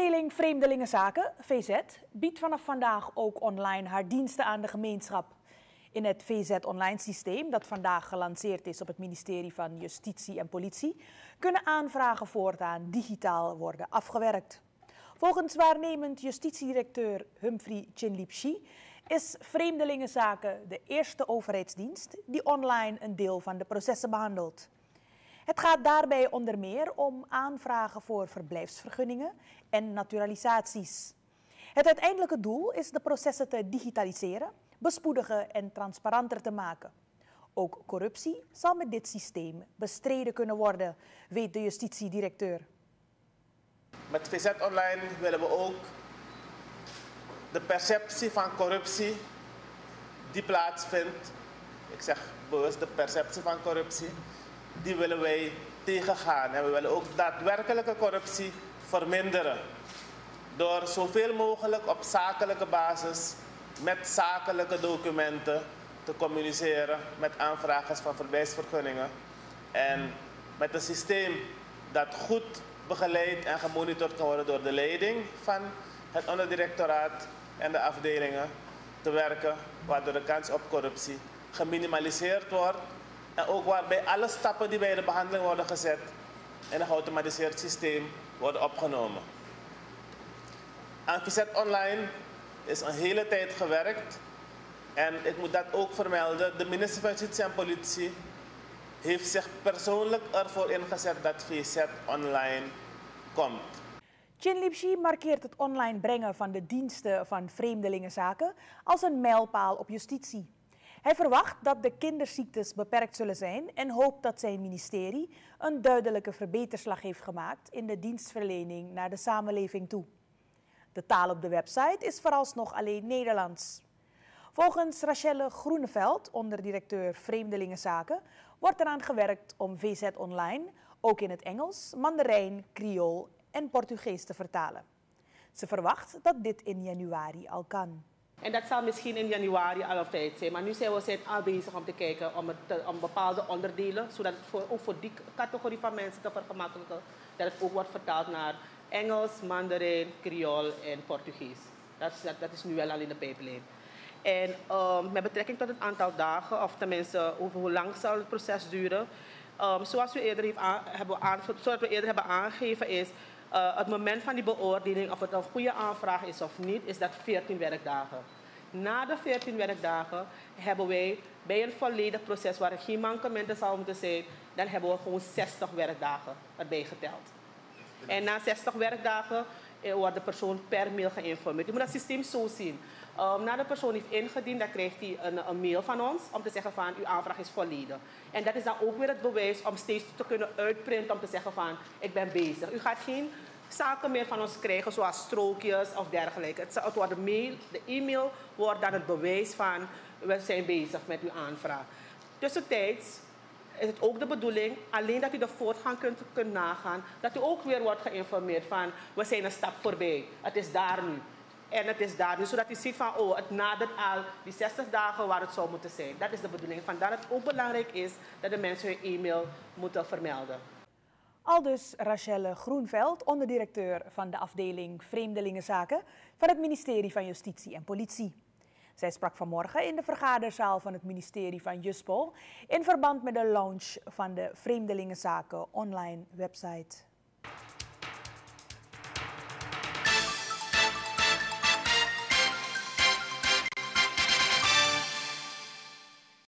afdeling Vreemdelingenzaken, VZ, biedt vanaf vandaag ook online haar diensten aan de gemeenschap. In het VZ Online systeem, dat vandaag gelanceerd is op het ministerie van Justitie en Politie, kunnen aanvragen voortaan digitaal worden afgewerkt. Volgens waarnemend justitiedirecteur Humphrey Chinlipshi is Vreemdelingenzaken de eerste overheidsdienst die online een deel van de processen behandelt. Het gaat daarbij onder meer om aanvragen voor verblijfsvergunningen en naturalisaties. Het uiteindelijke doel is de processen te digitaliseren, bespoedigen en transparanter te maken. Ook corruptie zal met dit systeem bestreden kunnen worden, weet de justitiedirecteur. Met VZ Online willen we ook de perceptie van corruptie die plaatsvindt, ik zeg bewust de perceptie van corruptie, die willen wij tegengaan. En we willen ook daadwerkelijke corruptie verminderen. Door zoveel mogelijk op zakelijke basis met zakelijke documenten te communiceren met aanvragers van verblijfsvergunningen. En met een systeem dat goed begeleid en gemonitord kan worden door de leiding van het onderdirectoraat en de afdelingen te werken, waardoor de kans op corruptie geminimaliseerd wordt. En ook waarbij alle stappen die bij de behandeling worden gezet in een geautomatiseerd systeem worden opgenomen. Aan VZ Online is een hele tijd gewerkt en ik moet dat ook vermelden. De minister van Justitie en Politie heeft zich persoonlijk ervoor ingezet dat VZ Online komt. Chinlipshi markeert het online brengen van de diensten van Vreemdelingenzaken als een mijlpaal op justitie. Hij verwacht dat de kinderziektes beperkt zullen zijn en hoopt dat zijn ministerie een duidelijke verbeterslag heeft gemaakt in de dienstverlening naar de samenleving toe. De taal op de website is vooralsnog alleen Nederlands. Volgens Rachelle Groeneveld, onderdirecteur Vreemdelingenzaken, wordt eraan gewerkt om VZ Online ook in het Engels, Mandarijn, Creool en Portugees te vertalen. Ze verwacht dat dit in januari al kan. En dat zal misschien in januari al een feit zijn. Maar nu zijn we al bezig om te kijken om bepaalde onderdelen, zodat het ook voor die categorie van mensen te vergemakkelijken, dat het ook wordt vertaald naar Engels, Mandarijn, Creool en Portugees. Dat is nu al in de pijplijn. En met betrekking tot het aantal dagen, of tenminste over hoe lang zal het proces duren, zoals we eerder hebben aangegeven is, het moment van die beoordeling of het een goede aanvraag is of niet, is dat 14 werkdagen. Na de 14 werkdagen hebben wij bij een volledig proces waar er geen mankementen zal moeten zijn, dan hebben we gewoon 60 werkdagen erbij geteld. En na 60 werkdagen wordt de persoon per mail geïnformeerd. Je moet dat systeem zo zien. Na de persoon heeft ingediend, dan krijgt hij een mail van ons om te zeggen van uw aanvraag is volledig. En dat is dan ook weer het bewijs om steeds te kunnen uitprinten om te zeggen van ik ben bezig. U gaat geen zaken meer van ons krijgen zoals strookjes of dergelijke. Het wordt de e-mail wordt dan het bewijs van we zijn bezig met uw aanvraag. Tussentijds is het ook de bedoeling, alleen dat u de voortgang kunt nagaan, dat u ook weer wordt geïnformeerd van we zijn een stap voorbij. Het is daar nu. En het is daar nu, zodat u ziet van oh, het nadert al die 60 dagen waar het zou moeten zijn. Dat is de bedoeling. Vandaar dat het ook belangrijk is dat de mensen hun e-mail moeten vermelden. Aldus Rachelle Groeneveld, onderdirecteur van de afdeling Vreemdelingenzaken van het ministerie van Justitie en Politie. Zij sprak vanmorgen in de vergaderzaal van het ministerie van Juspol in verband met de launch van de Vreemdelingenzaken online website.